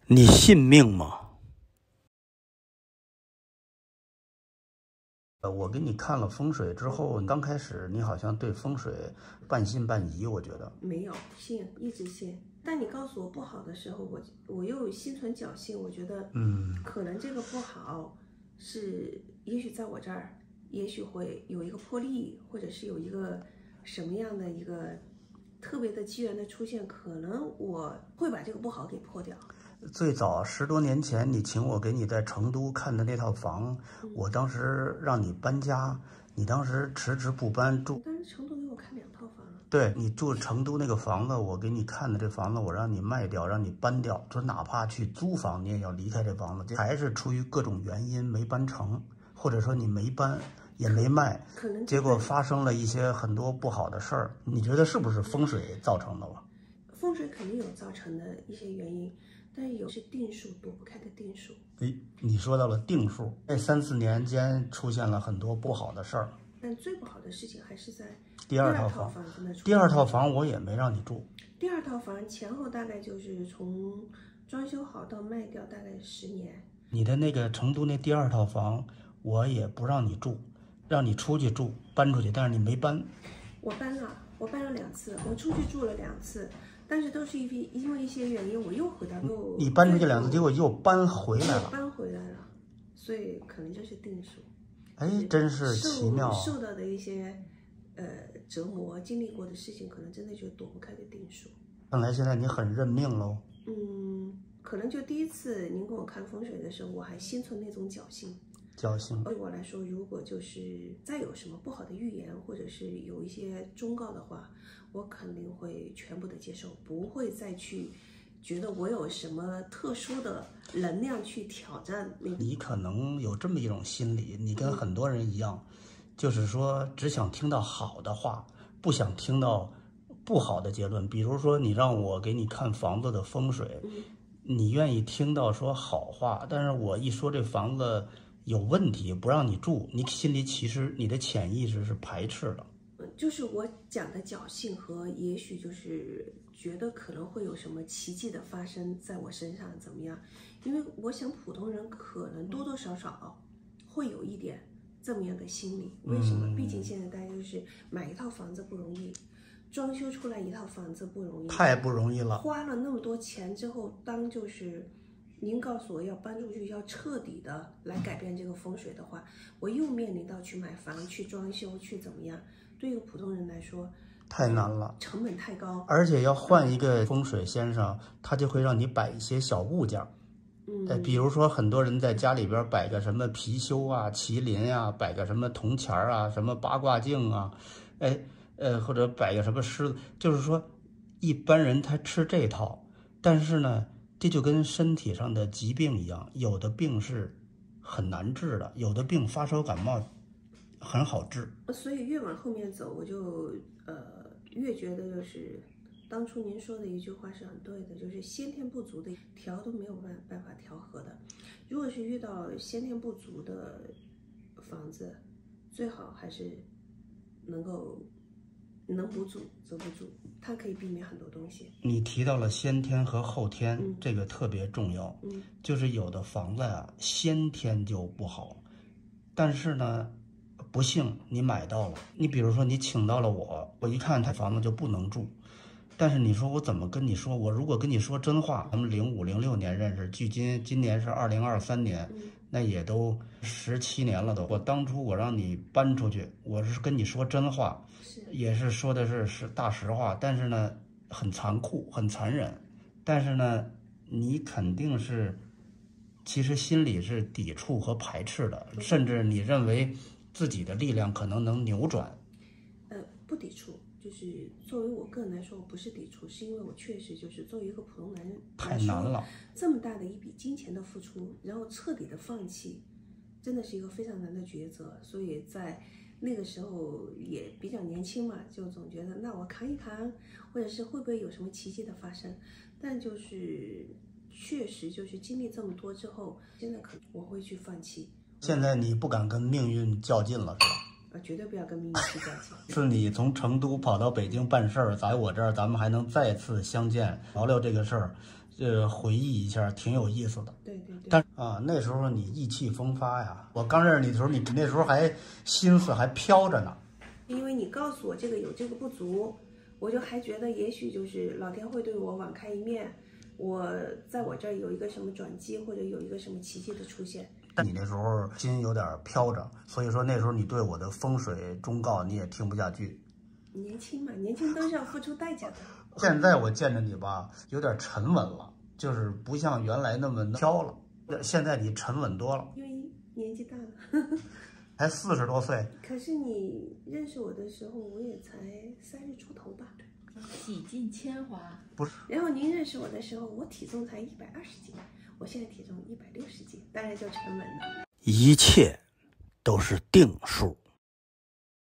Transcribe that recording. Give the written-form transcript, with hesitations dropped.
你信命吗？我给你看了风水之后，刚开始你好像对风水半信半疑，我觉得没有信，一直信。但你告诉我不好的时候，我又心存侥幸，我觉得，可能这个不好是，也许在我这儿，也许会有一个破例，或者是有一个什么样的一个特别的机缘的出现，可能我会把这个不好给破掉。 最早10多年前，你请我给你在成都看的那套房，我当时让你搬家，你当时迟迟不搬，住。 但是成都给我看2套房。 对，你住成都那个房子，我给你看的这房子，我让你卖掉，让你搬掉，说哪怕去租房，你也要离开这房子，还是出于各种原因没搬成，或者说你没搬也没卖，结果发生了一些很多不好的事儿。你觉得是不是风水造成的吧？ 风水肯定有造成的一些原因，但是有是定数，躲不开的定数。 你说到了定数，这3、4年间出现了很多不好的事儿。 但最不好的事情还是在第二套房。第二套房我也没让你住。 第2套房前后大概就是从装修好到卖掉大概10年。 你的那个成都那第2套房，我也不让你住，让你出去住，搬出去，但是你没搬。 我搬了2次，我出去住了2次，但是都是因为一些原因，我又回到你搬出去2次，结果又搬回来了。 搬回来了，所以可能就是定数。 哎，真是奇妙。 受到的一些折磨，经历过的事情，可能真的就躲不开的定数。 看来现在你很认命喽。 可能就第一次您给我看风水的时候，我还心存那种侥幸。对我来说，如果就是再有什么不好的预言，或者是有一些忠告的话，我肯定会全部的接受，不会再去觉得我有什么特殊的能量去挑战。 你可能有这么一种心理，你跟很多人一样，就是说只想听到好的话，不想听到不好的结论。比如说你让我给你看房子的风水，你愿意听到说好话，但是我一说这房子有问题不让你住，你心里其实你的潜意识是排斥的。 就是我讲的侥幸和也许就是觉得可能会有什么奇迹的发生在我身上怎么样，因为我想普通人可能多多少少会有一点这么样的心理。为什么？毕竟现在大家就是买一套房子不容易，装修出来一套房子不容易， 太不容易了。 花了那么多钱之后，当就是您告诉我要搬出去，要彻底的来改变这个风水的话，我又面临到去买房、去装修、去怎么样，对一个普通人来说太难了， 成本太高， 而且要换一个风水先生，他就会让你摆一些小物件。比如说很多人在家里边摆个什么貔貅啊、麒麟啊，摆个什么铜钱啊、什么八卦镜啊，或者摆个什么狮子，就是说一般人他吃这套，但是呢，这就跟身体上的疾病一样，有的病是很难治的，有的病发烧感冒很好治。 所以越往后面走，我就越觉得就是当初您说的一句话是很对的，就是先天不足的调都没有办法调和的。如果是遇到先天不足的房子，最好还是能不住则不住，它可以避免很多东西。 你提到了先天和后天，这个特别重要。就是有的房子呀，先天就不好，但是呢，不幸你买到了。你比如说你请到了我一看这房子就不能住，但是你说我怎么跟你说？我如果跟你说真话，咱们05、06年认识，距今年是2023年，那也都17年了都。我当初我让你搬出去，我是跟你说真话，也是说的是大实话，但是呢，很残酷，很残忍。但是呢，你肯定是，其实心里是抵触和排斥的，甚至你认为自己的力量可能能扭转。 不抵触。就是作为我个人来说，我不是抵触，是因为我确实就是作为一个普通男人太难了， 这么大的一笔金钱的付出，然后彻底的放弃，真的是一个非常难的抉择。所以在那个时候也比较年轻嘛，就总觉得那我扛一扛，或者是会不会有什么奇迹的发生。但就是确实就是经历这么多之后，现在可能我会去放弃。 现在你不敢跟命运较劲了，是吧？ 绝对不要跟命运去较劲。 是你从成都跑到北京办事儿，在我这儿咱们还能再次相见，聊聊这个事儿， 回忆一下，挺有意思的。 对对对。 但啊，那时候你意气风发呀！我刚认识你的时候，你那时候还心思还飘着呢。 因为你告诉我这个有这个不足，我就还觉得也许就是老天会对我网开一面，我在我这儿有一个什么转机，或者有一个什么奇迹的出现。 但你那时候心有点飘着，所以说那时候你对我的风水忠告你也听不下去。 年轻嘛，年轻都是要付出代价的。 现在我见着你吧，有点沉稳了，就是不像原来那么飘了。现在你沉稳多了， 因为年纪大了， 才40多岁。 可是你认识我的时候，我也才30出头吧。 洗尽铅华。 不是。 然后您认识我的时候，我体重才120斤，我现在体重160斤，当然就沉稳了。 一切都是定数。